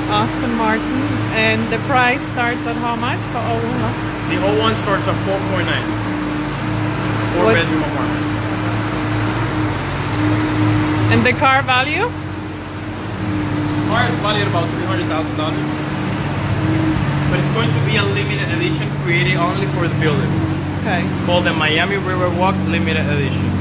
Aston Martin. And the price starts at how much for all of them? The old one starts at 4.9. 4-bedroom apartment. And the car value? Car is valued about $300,000. But it's going to be a limited edition created only for the builder. Okay. Called the Miami Riverwalk Limited Edition.